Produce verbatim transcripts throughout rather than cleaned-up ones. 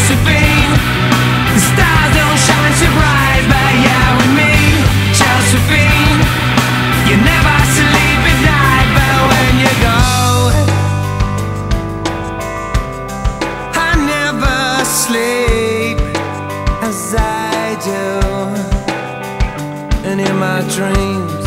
Josephine. The stars don't shine so bright, but you're with me, Josephine. You never sleep at night, but when you go, I never sleep as I do. And in my dreams,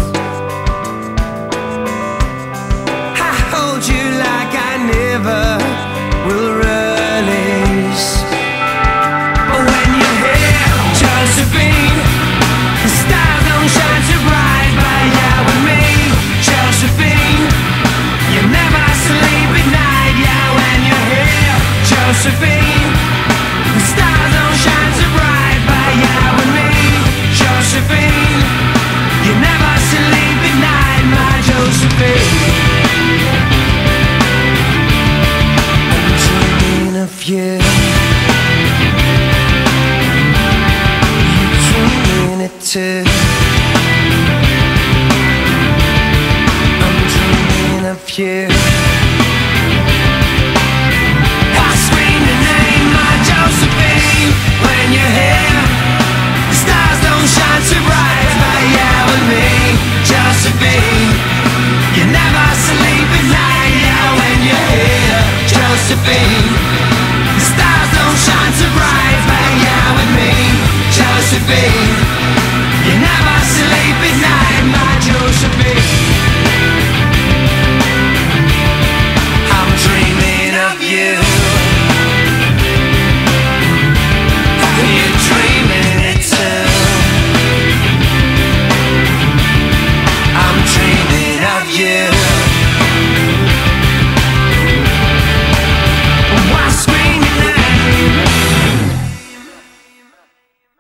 I hold you like I never will release. But when you're here, Josephine, the stars don't shine so bright, but you're with me, Josephine. You never sleep at night, yeah, when you're here, Josephine. The stars don't shine so bright, but you're with me, Josephine. You never sleep at night, my Josephine. I'm dreaming of you. You're dreaming it too.